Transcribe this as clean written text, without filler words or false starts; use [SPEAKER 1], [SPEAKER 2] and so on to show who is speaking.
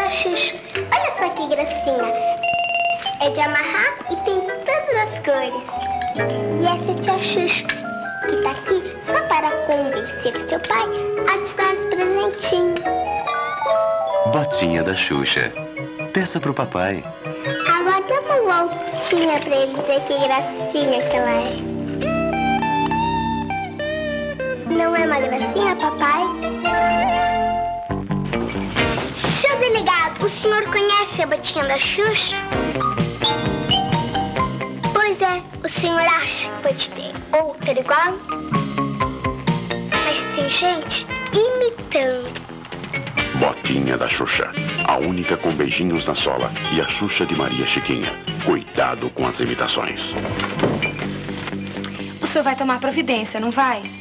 [SPEAKER 1] tia Xuxa. Olha só que gracinha. É de amarrar e tem todas as cores. E essa é a tia Xuxa, que tá aqui só para convencer o seu pai a te dar os presentinhos.
[SPEAKER 2] Botinha da Xuxa. Peça pro papai.
[SPEAKER 1] Agora dá uma voltinha pra ele dizer que gracinha que ela é. Não é uma gracinha, papai? Seu delegado, o senhor conhece a botinha da Xuxa? Pois é, o senhor acha que pode ter outra igual? Mas tem gente imitando.
[SPEAKER 3] Botinha da Xuxa, a única com beijinhos na sola, e a Xuxa de Maria Chiquinha. Cuidado com as imitações.
[SPEAKER 4] O senhor vai tomar providência, não vai?